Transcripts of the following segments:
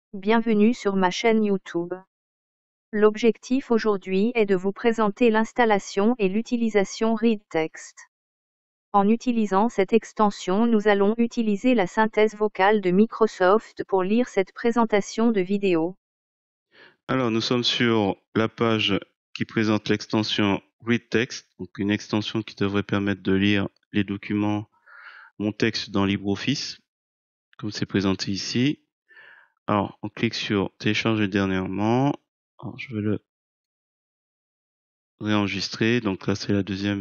Bienvenue sur ma chaîne YouTube. L'objectif aujourd'hui est de vous présenter l'installation et l'utilisation ReadText. En utilisant cette extension, nous allons utiliser la synthèse vocale de Microsoft pour lire cette présentation de vidéo. Alors, nous sommes sur la page qui présente l'extension ReadText, donc une extension qui devrait permettre de lire les documents, mon texte dans LibreOffice, comme c'est présenté ici. Alors, on clique sur télécharger dernièrement. Alors, je vais le réenregistrer. Donc là, c'est la deuxième.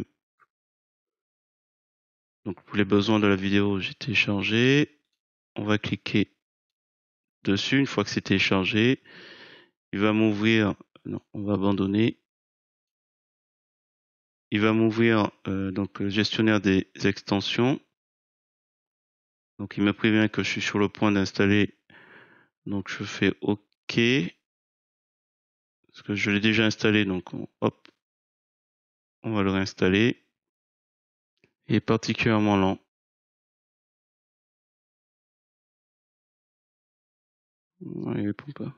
Donc, pour les besoins de la vidéo, j'ai téléchargé. On va cliquer dessus. Une fois que c'est téléchargé, il va m'ouvrir. Non, on va abandonner. Il va m'ouvrir donc le gestionnaire des extensions. Donc il me prévient que je suis sur le point d'installer. Donc je fais OK. Parce que je l'ai déjà installé. Donc hop, on va le réinstaller. Il est particulièrement lent. Il répond pas.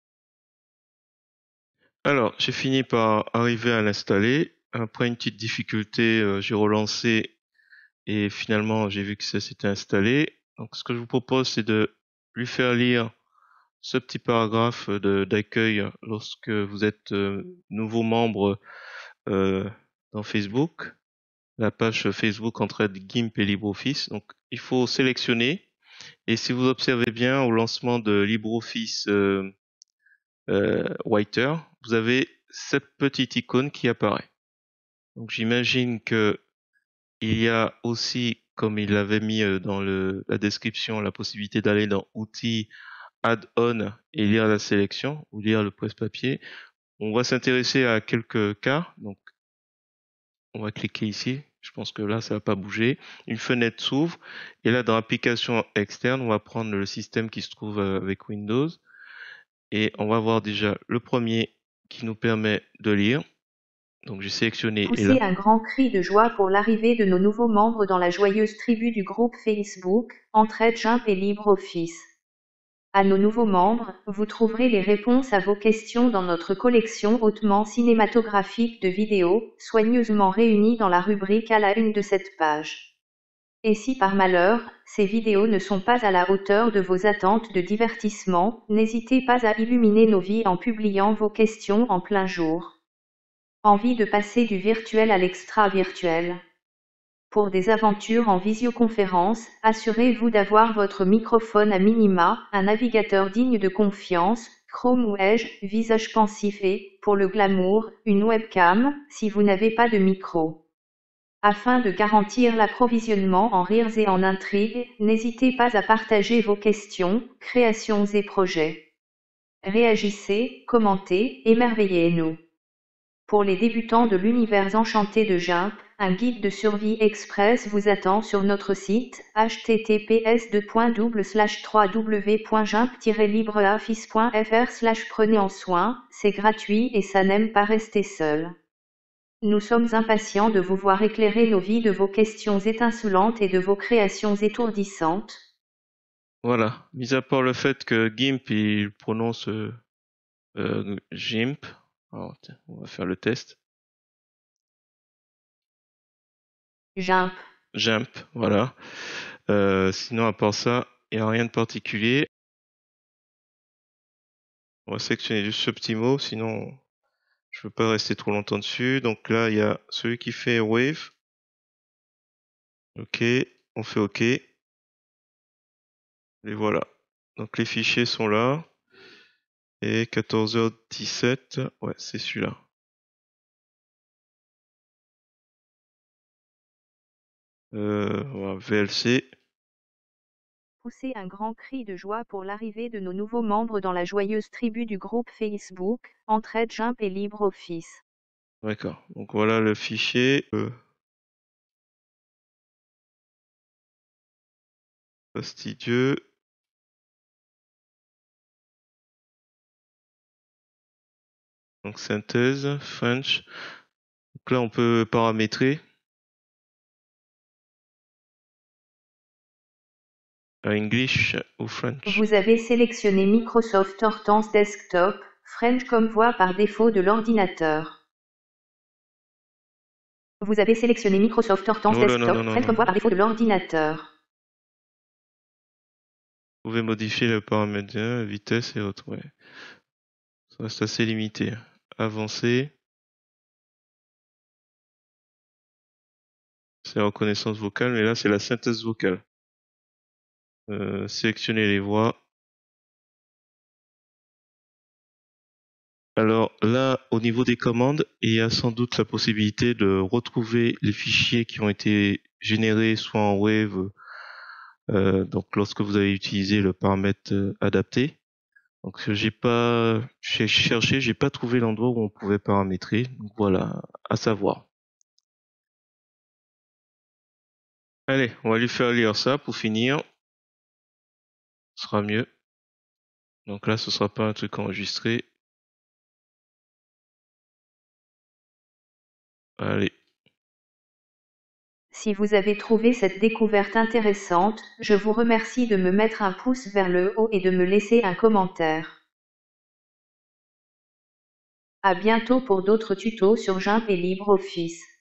Alors, j'ai fini par arriver à l'installer. Après une petite difficulté, j'ai relancé et finalement j'ai vu que ça s'était installé. Donc ce que je vous propose, c'est de lui faire lire ce petit paragraphe d'accueil lorsque vous êtes nouveau membre dans Facebook, la page Facebook Entraide GIMP et LibreOffice. Donc il faut sélectionner, et si vous observez bien au lancement de LibreOffice Writer, vous avez cette petite icône qui apparaît. Donc j'imagine que il y a aussi, comme il l'avait mis dans la description, la possibilité d'aller dans Outils, Add-on et lire la sélection ou lire le presse-papier. On va s'intéresser à quelques cas. Donc on va cliquer ici. Je pense que là, ça va pas bouger. Une fenêtre s'ouvre. Et là, dans Applications externes, on va prendre le système qui se trouve avec Windows. Et on va voir déjà le premier qui nous permet de lire. Donc j'ai sélectionné et là. Poussez un grand cri de joie pour l'arrivée de nos nouveaux membres dans la joyeuse tribu du groupe Facebook, Entraide GIMP et LibreOffice. À nos nouveaux membres, vous trouverez les réponses à vos questions dans notre collection hautement cinématographique de vidéos, soigneusement réunies dans la rubrique à la une de cette page. Et si par malheur, ces vidéos ne sont pas à la hauteur de vos attentes de divertissement, n'hésitez pas à illuminer nos vies en publiant vos questions en plein jour. Envie de passer du virtuel à l'extra-virtuel? Pour des aventures en visioconférence, assurez-vous d'avoir votre microphone à minima, un navigateur digne de confiance, Chrome ou Edge, visage pensif et, pour le glamour, une webcam, si vous n'avez pas de micro. Afin de garantir l'approvisionnement en rires et en intrigues, n'hésitez pas à partager vos questions, créations et projets. Réagissez, commentez, émerveillez-nous. Pour les débutants de l'univers enchanté de GIMP, un guide de survie express vous attend sur notre site https://www.gimp-libreoffice.fr/ Prenez en soin, c'est gratuit et ça n'aime pas rester seul. Nous sommes impatients de vous voir éclairer nos vies de vos questions étincelantes et de vos créations étourdissantes. Voilà. Mis à part le fait que GIMP, il prononce GIMP. Alors, tiens, on va faire le test. GIMP. GIMP, voilà. Sinon, à part ça, il n'y a rien de particulier. On va sélectionner juste ce petit mot, sinon je ne veux pas rester trop longtemps dessus. Donc là, il y a celui qui fait Wave. OK, on fait OK. Et voilà. Donc les fichiers sont là. Et 14h17, ouais, c'est celui-là. Voilà, VLC. Poussez un grand cri de joie pour l'arrivée de nos nouveaux membres dans la joyeuse tribu du groupe Facebook, Entraide GIMP et LibreOffice. D'accord. Donc voilà le fichier. Fastidieux. Donc synthèse, French. Donc là, on peut paramétrer. English ou French? Vous avez sélectionné Microsoft Hortense Desktop, French comme voix par défaut de l'ordinateur. Vous avez sélectionné Microsoft Hortense Desktop, French comme voix par défaut de l'ordinateur. Vous pouvez modifier le paramètre vitesse et autres, ouais. Ça reste assez limité. Avancer. C'est la reconnaissance vocale, mais là c'est la synthèse vocale. Sélectionner les voix. Alors là, au niveau des commandes, il y a sans doute la possibilité de retrouver les fichiers qui ont été générés soit en Wave, donc lorsque vous avez utilisé le paramètre adapté. Donc j'ai cherché, j'ai pas trouvé l'endroit où on pouvait paramétrer. Donc voilà, à savoir. Allez, on va lui faire lire ça pour finir. Ce sera mieux. Donc là, ce sera pas un truc enregistré. Allez. Si vous avez trouvé cette découverte intéressante, je vous remercie de me mettre un pouce vers le haut et de me laisser un commentaire. À bientôt pour d'autres tutos sur GIMP et LibreOffice.